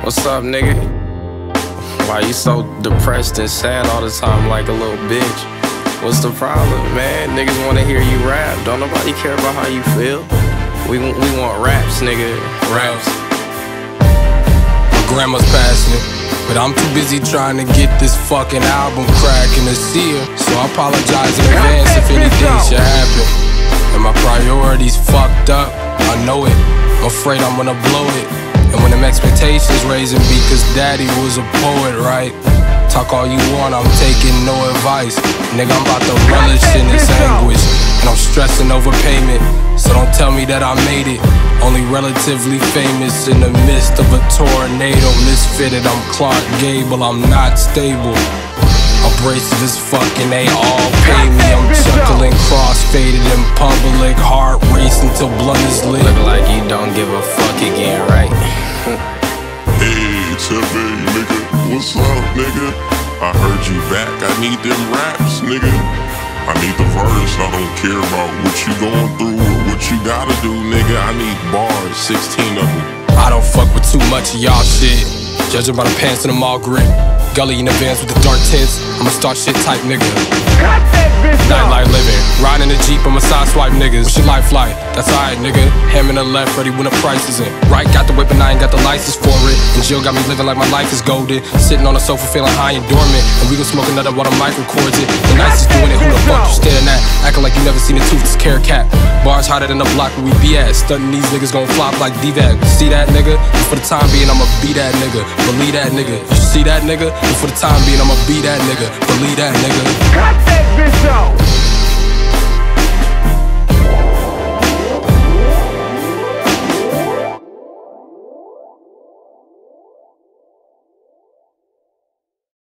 What's up, nigga? Why you so depressed and sad all the time like a little bitch? What's the problem, man? Niggas wanna hear you rap. Don't nobody care about how you feel. We want raps, nigga. Raps. My grandma's passing it, but I'm too busy trying to get this fucking album cracking this year. So I apologize in advance if anything should happen. And my priorities fucked up, I know it. I'm afraid I'm gonna blow it. And when them expectations raising me, cause daddy was a poet, right? Talk all you want, I'm taking no advice. Nigga, I'm about to relish in this anguish. And I'm stressing over payment, so don't tell me that I made it. Only relatively famous in the midst of a tornado. Misfitted, I'm Clark Gable, I'm not stable. Abrasive as fuck and they all pay me. I'm chuckling, cross-faded in public, heart racing till blood is lit. Look like you don't give a fuck again, right? Hey, Tepe, nigga, what's up, nigga? I heard you back, I need them raps, nigga. I need the verse, I don't care about what you going through or what you gotta do, nigga. I need bars, 16 of them. I don't fuck with too much of y'all shit. Judging by the pants and the mall grit. Gully in the vans with the dark tints. I'm a start shit type nigga. Nightlife living, riding a Jeep, I'm a side swipe niggas. What's your life like? That's alright, nigga. Ham in the left, ready when the price is in. Right, got the whip and I ain't got the license for it. And Jill got me living like my life is golden. Sitting on the sofa feeling high and dormant. And we gon' smoke another while the mic records it. The nicest doing it, who the fuck you staring at? Acting like you never seen a toothless carrot cat. Bars hotter than the block where we be at. Stunting these niggas gon' flop like D-Vac. See that nigga? And for the time being, I'ma be that nigga. Believe that nigga. You see that nigga? And for the time being, I'ma be that nigga. Believe that nigga. Cut that bitch out!